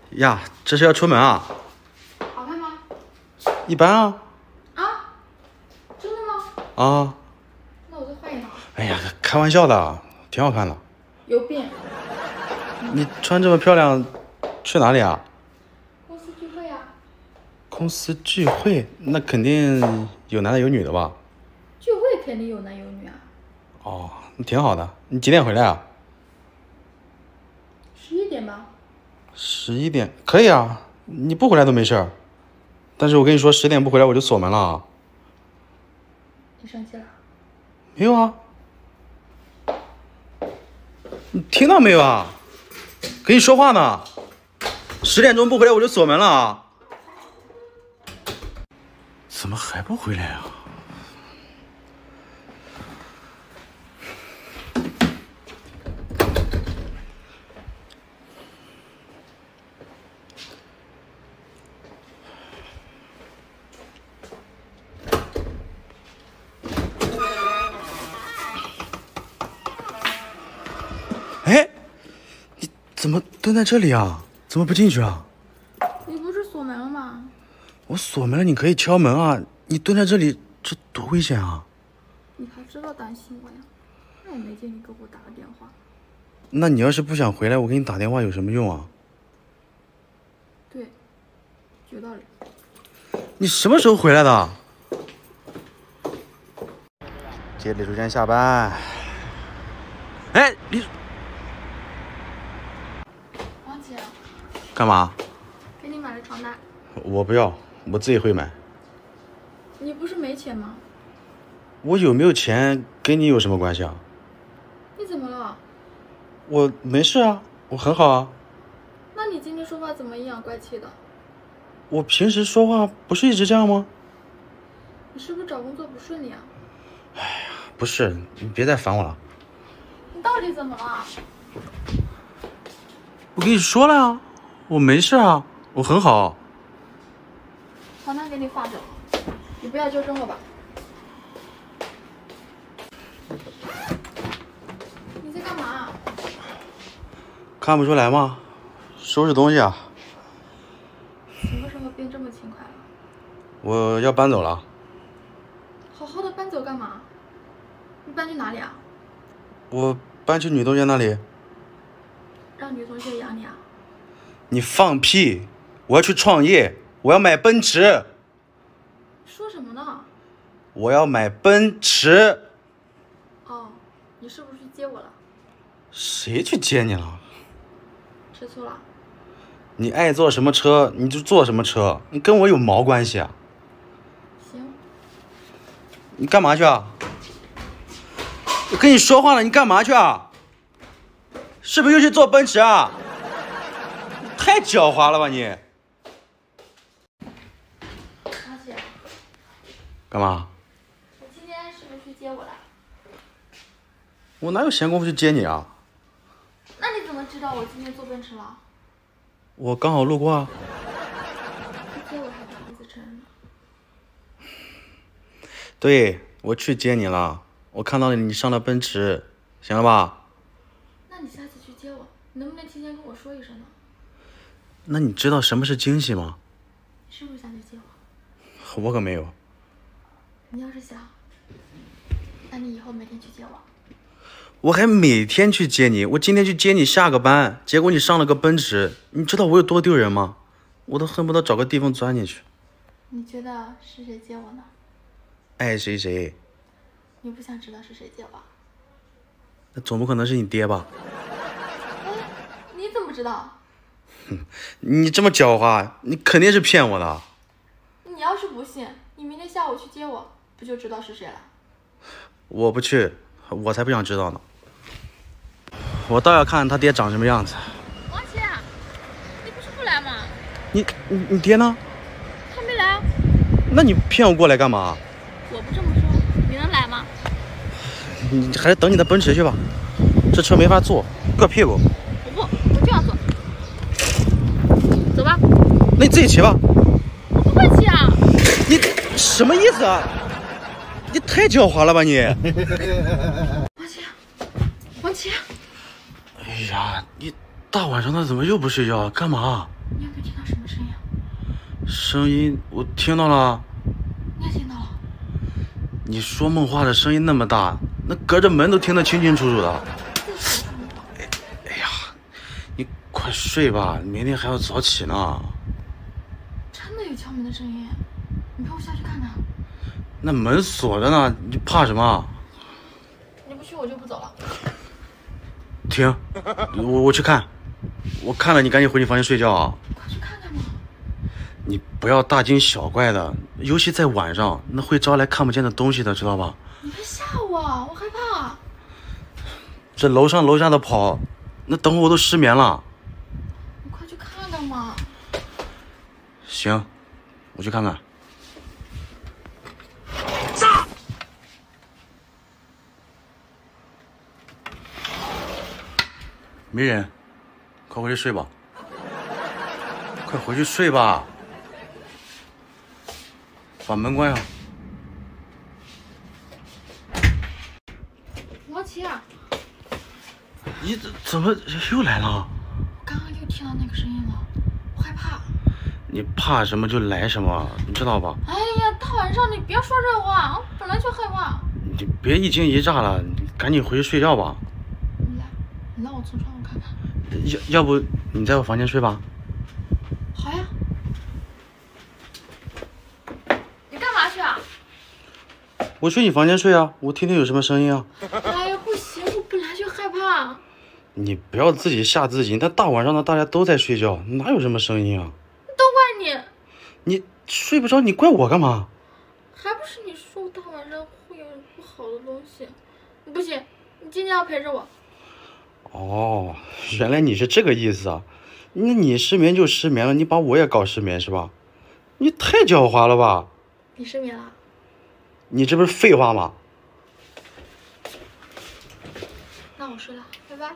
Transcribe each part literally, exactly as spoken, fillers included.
呀，这是要出门啊？ 好看吗？ 一般啊。 啊？真的吗？ 啊。 那我再换一套。 哎呀，开玩笑的，挺好看的。 有病！ 你穿这么漂亮，去哪里啊？ 公司聚会啊。 公司聚会，那肯定有男的有女的吧？ 聚会肯定有男有女啊。 哦，那挺好的。你几点回来啊？ 十一点吧。 十一点可以啊，你不回来都没事儿。但是我跟你说，十点不回来我就锁门了啊。 你生气了？ 没有啊。你听到没有啊？跟你说话呢。十点钟不回来我就锁门了啊。怎么还不回来啊？哎，你怎么蹲在这里啊？怎么不进去啊？ 你不是锁门了吗？ 我锁门了，你可以敲门啊！你蹲在这里，这多危险啊！ 你还知道担心我呀？那也没见你给我打个电话。 那你要是不想回来，我给你打电话有什么用啊？ 对，有道理。 你什么时候回来的？接李淑娟下班。哎，李， 王姐， 干嘛？ 给你买了床单。 我不要，我自己会买。 你不是没钱吗？ 我有没有钱跟你有什么关系啊？ 你怎么了？ 我没事啊，我很好啊。 那你今天说话怎么阴阳怪气的？ 我平时说话不是一直这样吗？ 你是不是找工作不顺利啊？ 哎呀，不是，你别再烦我了。 你到底怎么了？ 我跟你说了呀，我没事啊，我很好。 床单给你放着，你不要纠正我吧。你在干嘛？ 看不出来吗？收拾东西啊。 什么时候变这么勤快了？ 我要搬走了。 好好的搬走干嘛？你搬去哪里啊？ 我搬去女同学那里。 让女同学养你啊？ 你放屁！我要去创业，我要买奔驰。 说什么呢？ 我要买奔驰。 哦，你是不是去接我了？ 谁去接你了？ 吃醋了？ 你爱坐什么车你就坐什么车，你跟我有毛关系啊？ 行。 你干嘛去啊？我跟你说话了，你干嘛去啊？是不是又去坐奔驰啊？太狡猾了吧你！ 阿姐， 干嘛？ 你今天是不是去接我了？ 我哪有闲工夫去接你啊？ 那你怎么知道我今天坐奔驰了？ 我刚好路过啊。 去接我还不好意思承认呢。 对，我去接你了，我看到了你上了奔驰，行了吧？ 那你下次去接我，能不能提前跟我说一声呢？ 那你知道什么是惊喜吗？ 你是不是想去接我？ 我可没有。 你要是想，那你以后每天去接我。 我还每天去接你，我今天去接你下个班，结果你上了个奔驰，你知道我有多丢人吗？我都恨不得找个地方钻进去。 你觉得是谁接我呢？ 爱谁谁。 你不想知道是谁接我？ 那总不可能是你爹吧？ 哎，你怎么知道？ 你这么狡猾，你肯定是骗我的。 你要是不信，你明天下午去接我，不就知道是谁了？ 我不去，我才不想知道呢。我倒要看他爹长什么样子。 王琦，你不是不来吗？ 你你你爹呢？ 还没来。 那你骗我过来干嘛？ 我不这么说，你能来吗？ 你还是等你的奔驰去吧，这车没法坐，硌屁股。 我不，我就要坐。走吧。 那你自己骑吧。 我不会骑啊。 你什么意思啊？你太狡猾了吧你！ 王琦，王琦。 哎呀，你大晚上的怎么又不睡觉？干嘛？ 你有没有听到什么声音啊？ 声音我听到了。 你也听到了？ 你说梦话的声音那么大，那隔着门都听得清清楚楚的。哎哎呀，你快睡吧，明天还要早起呢。 真的有敲门的声音，你陪我下去看看。 那门锁着呢，你怕什么？ 你不去我就不走了。 停，我我去看，我看了你赶紧回你房间睡觉啊。 快去看看嘛。 你不要大惊小怪的，尤其在晚上，那会招来看不见的东西的，知道吧？ 你别吓我，我害怕。 这楼上楼下的跑，那等会我都失眠了。 你快去看看嘛。 行，我去看看。没人，快回去睡吧。快回去睡吧，把门关上。 王琦啊， 你怎怎么又来了？ 刚刚又听到那个声音了，我害怕。 你怕什么就来什么，你知道吧？ 哎呀，大晚上你别说这话，我本来就害怕。 你别一惊一乍了，你赶紧回去睡觉吧。 你来，你让我从窗户看看。 要要不你在我房间睡吧？ 好呀。你干嘛去啊？ 我去你房间睡啊，我听听有什么声音啊。 哎呀，不行，我本来就害怕。 你不要自己吓自己，那大晚上的大家都在睡觉，哪有什么声音啊？ 都怪你。 你睡不着，你怪我干嘛？ 还不是你说大晚上会有不好的东西。不行，你今天要陪着我。 哦，原来你是这个意思啊！那你失眠就失眠了，你把我也搞失眠是吧？你太狡猾了吧！ 你失眠了？ 你这不是废话吗？ 那我睡了，拜拜。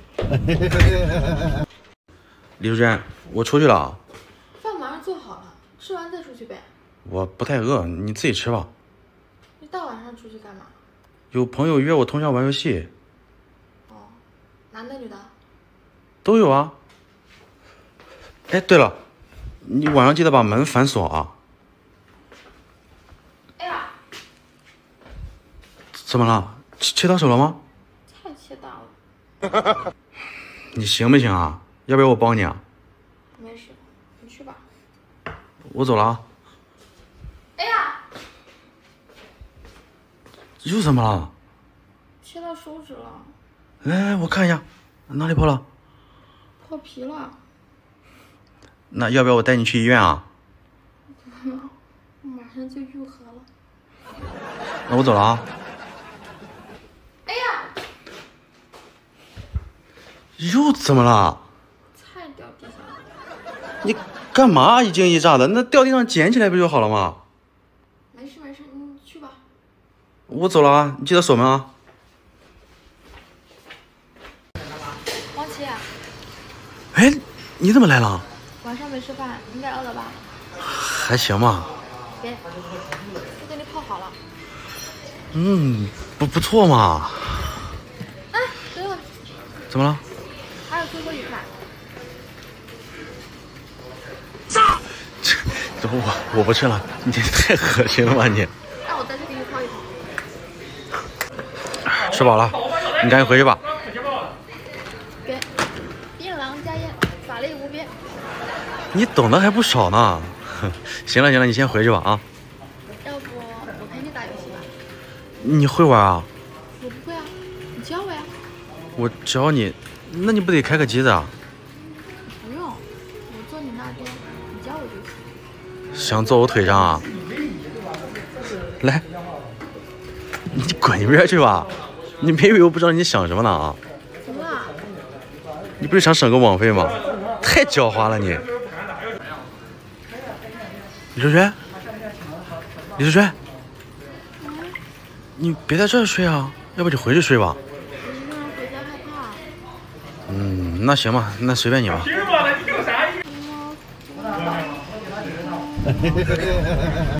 李淑娟，我出去了啊。 饭马上做好了，吃完再出去呗。 我不太饿，你自己吃吧。 你大晚上出去干嘛？ 有朋友约我通宵玩游戏。 哦，男的女的？ 都有啊。哎，对了，你晚上记得把门反锁啊。 哎呀， 怎么了？切切到手了吗？ 太切大了。 你行不行啊？要不要我帮你啊？ 没事，你去吧。 我走了啊。 哎呀， 又怎么了？ 切到手指了。 来来，我看一下，哪里破了？ 破皮了。 那要不要我带你去医院啊？ 不要，马上就愈合了。 那我走了啊。 哎呀， 又怎么了？ 菜掉地上了。 你干嘛一惊一乍的？那掉地上捡起来不就好了吗？ 没事没事，你去吧。 我走了啊，你记得锁门啊。 王琦， 哎，你怎么来了？ 晚上没吃饭，应该饿了吧？ 还行吧。 给，都给你泡好了。 嗯，不不错嘛。 哎，等会儿， 怎么了？ 还有最后一块。 这这我我不吃了，你太恶心了吧你！ 那我在这给你泡一泡。 吃饱了，你赶紧回去吧。 给，槟榔加烟，法力无边。 你懂得还不少呢。行了行了，你先回去吧啊。 要不我陪你打游戏吧？ 你会玩啊？ 我不会啊，你教我呀。 我教你，那你不得开个机子啊？ 不用，我坐你那边，你教我就行。 想坐我腿上啊？来，你滚一边去吧！你别以为我不知道你想什么呢啊？ 怎么了？ 你不是想省个网费吗？太狡猾了你！李淑娟，李淑娟， 嗯， 你别在这儿睡啊，要不你回去睡吧。 我一个人回家害怕。 嗯，那行吧，那随便你吧。 嗯